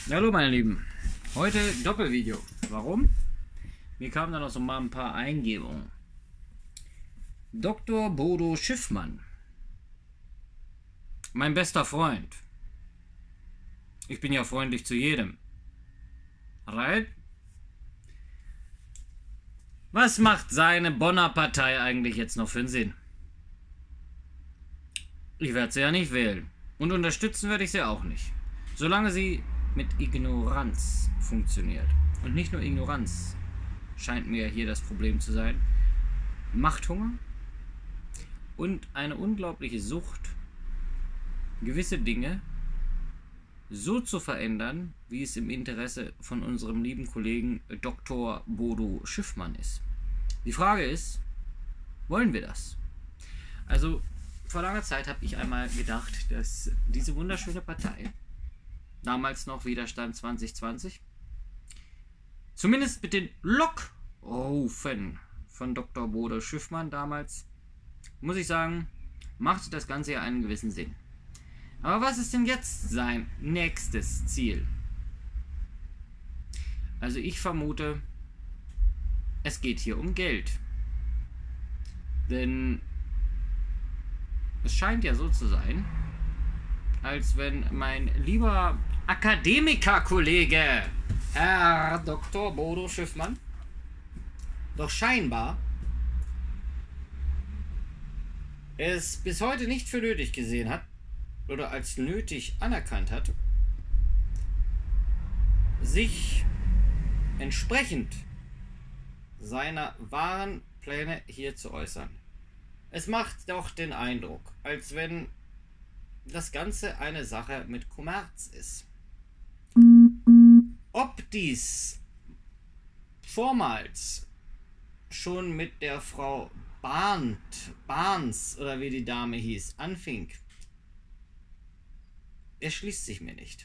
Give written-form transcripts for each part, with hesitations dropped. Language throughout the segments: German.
Hallo meine Lieben, heute Doppelvideo. Warum? Mir kamen da noch so mal ein paar Eingebungen. Dr. Bodo Schiffmann, mein bester Freund. Ich bin ja freundlich zu jedem. Right? Was macht seine Bonner Partei eigentlich jetzt noch für einen Sinn? Ich werde sie ja nicht wählen. Und unterstützen werde ich sie auch nicht. Solange sie mit Ignoranz funktioniert. Und nicht nur Ignoranz scheint mir hier das Problem zu sein. Machthunger und eine unglaubliche Sucht, gewisse Dinge so zu verändern, wie es im Interesse von unserem lieben Kollegen Dr. Bodo Schiffmann ist. Die Frage ist, wollen wir das? Also, vor langer Zeit habe ich einmal gedacht, dass diese wunderschöne Partei, damals noch Widerstand 2020, zumindest mit den Lockrufen von Dr. Bodo Schiffmann damals, muss ich sagen, machte das Ganze ja einen gewissen Sinn. Aber was ist denn jetzt sein nächstes Ziel? Also ich vermute, es geht hier um Geld. Denn es scheint ja so zu sein, als wenn mein lieber Akademiker-Kollege, Herr Dr. Bodo Schiffmann, doch scheinbar es bis heute nicht für nötig gesehen hat oder als nötig anerkannt hat, sich entsprechend seiner wahren Pläne hier zu äußern. Es macht doch den Eindruck, als wenn das Ganze eine Sache mit Kommerz ist. Ob dies vormals schon mit der Frau Barnes oder wie die Dame hieß, anfing, erschließt sich mir nicht.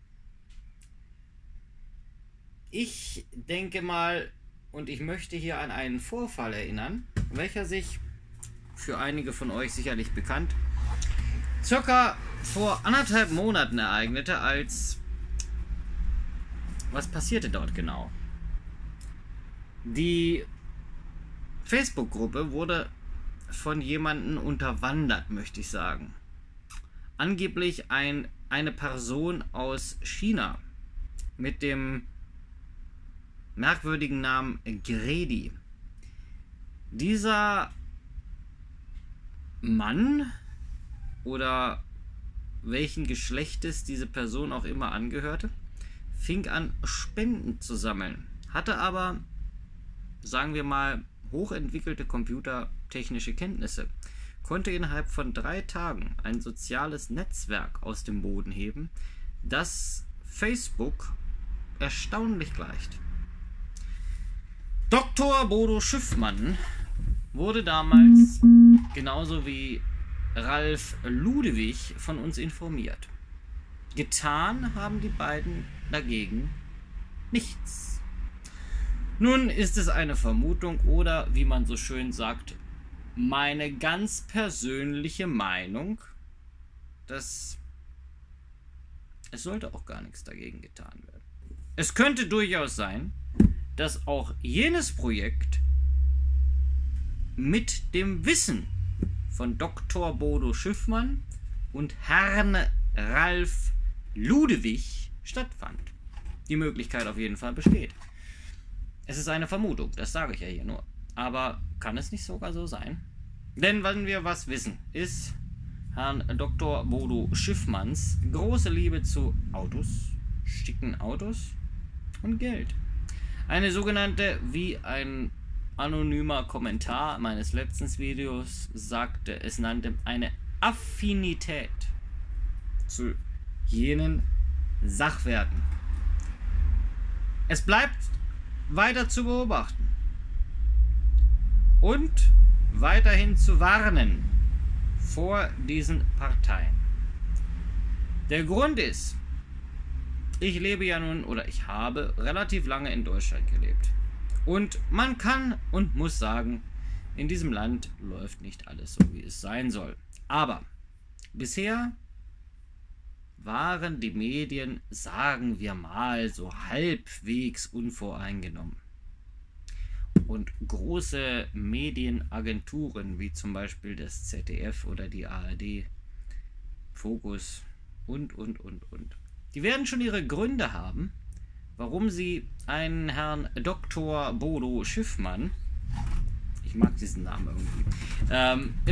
Ich denke mal, und ich möchte hier an einen Vorfall erinnern, welcher sich für einige von euch sicherlich bekannt, circa vor 1,5 Monaten ereignete, als... Was passierte dort genau? Die Facebook-Gruppe wurde von jemandem unterwandert, möchte ich sagen. Angeblich eine Person aus China mit dem merkwürdigen Namen Gredi. Dieser Mann oder welchen Geschlechtes diese Person auch immer angehörte, fing an, Spenden zu sammeln, hatte aber, sagen wir mal, hochentwickelte computertechnische Kenntnisse, konnte innerhalb von 3 Tagen ein soziales Netzwerk aus dem Boden heben, das Facebook erstaunlich gleicht. Dr. Bodo Schiffmann wurde damals, genauso wie Ralf Ludewig, von uns informiert. Getan haben die beiden dagegen nichts. Nun ist es eine Vermutung oder, wie man so schön sagt, meine ganz persönliche Meinung, dass es sollte auch gar nichts dagegen getan werden. Es könnte durchaus sein, dass auch jenes Projekt mit dem Wissen von Dr. Bodo Schiffmann und Herrn Ralf Ludewig stattfand. Die Möglichkeit auf jeden Fall besteht. Es ist eine Vermutung, das sage ich ja hier nur. Aber kann es nicht sogar so sein? Denn wenn wir was wissen, ist Herrn Dr. Bodo Schiffmanns große Liebe zu Autos, schicken Autos und Geld. Eine sogenannte, wie ein anonymer Kommentar meines letzten Videos sagte, es nannte eine Affinität zu jenen Sachwerten. Es bleibt weiter zu beobachten und weiterhin zu warnen vor diesen Parteien. Der Grund ist, ich lebe ja nun, oder ich habe relativ lange in Deutschland gelebt. Und man kann und muss sagen, in diesem Land läuft nicht alles so, wie es sein soll. Aber bisher waren die Medien, sagen wir mal, so halbwegs unvoreingenommen. Und große Medienagenturen, wie zum Beispiel das ZDF oder die ARD, Focus und. Die werden schon ihre Gründe haben, warum sie einen Herrn Dr. Bodo Schiffmann, ich mag diesen Namen irgendwie,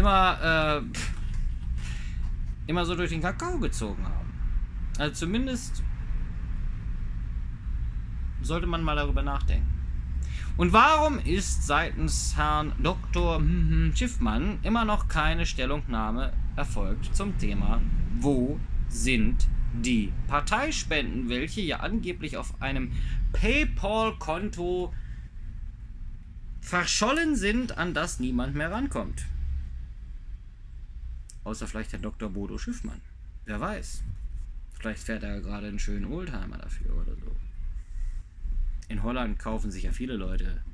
immer so durch den Kakao gezogen haben. Also zumindest sollte man mal darüber nachdenken. Und warum ist seitens Herrn Dr. Schiffmann immer noch keine Stellungnahme erfolgt zum Thema, wo sind die Parteispenden, welche ja angeblich auf einem PayPal-Konto verschollen sind, an das niemand mehr rankommt? Außer vielleicht Herr Dr. Bodo Schiffmann. Wer weiß. Vielleicht fährt er gerade einen schönen Oldtimer dafür oder so. In Holland kaufen sich ja viele Leute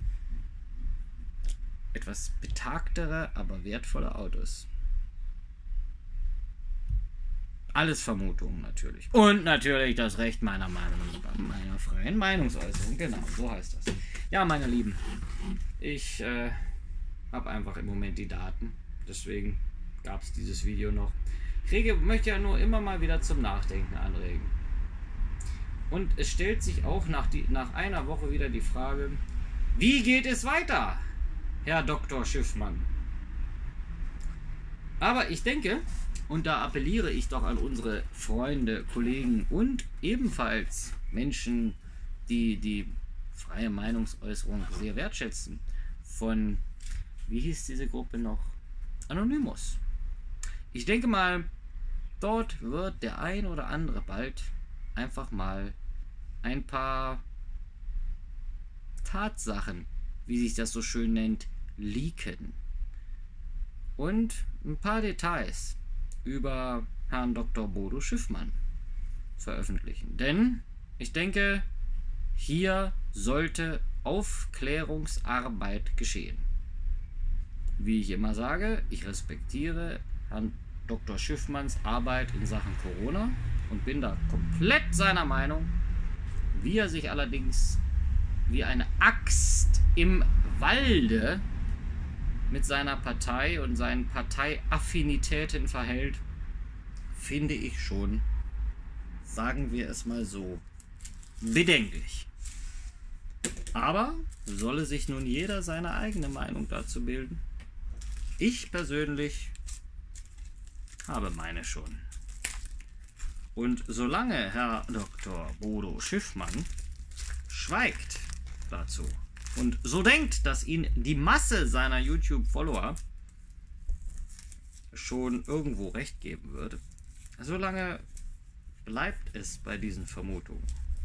etwas betagtere, aber wertvolle Autos. Alles Vermutungen natürlich. Und natürlich das Recht meiner freien Meinungsäußerung. Genau, so heißt das. Ja, meine Lieben, ich habe einfach im Moment die Daten. Deswegen gab es dieses Video noch. Ich möchte ja nur immer mal wieder zum Nachdenken anregen. Und es stellt sich auch nach einer Woche wieder die Frage, wie geht es weiter, Herr Dr. Schiffmann? Aber ich denke, und da appelliere ich doch an unsere Freunde, Kollegen und ebenfalls Menschen, die die freie Meinungsäußerung sehr wertschätzen, von, wie hieß diese Gruppe noch? Anonymous. Ich denke mal, dort wird der ein oder andere bald einfach mal ein paar Tatsachen, wie sich das so schön nennt, leaken. Und ein paar Details über Herrn Dr. Bodo Schiffmann veröffentlichen. Denn ich denke, hier sollte Aufklärungsarbeit geschehen. Wie ich immer sage, ich respektiere Herrn Dr. Schiffmanns Arbeit in Sachen Corona und bin da komplett seiner Meinung, wie er sich allerdings wie eine Axt im Walde mit seiner Partei und seinen Parteiaffinitäten verhält, finde ich schon, sagen wir es mal so, bedenklich. Aber solle sich nun jeder seine eigene Meinung dazu bilden. Ich persönlich habe meine schon. Und solange Herr Dr. Bodo Schiffmann schweigt dazu und so denkt, dass ihn die Masse seiner YouTube-Follower schon irgendwo recht geben würde, solange bleibt es bei diesen Vermutungen.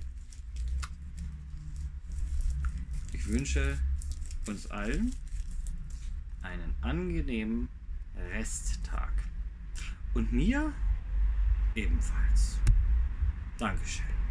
Ich wünsche uns allen einen angenehmen Resttag. Und mir ebenfalls. Dankeschön.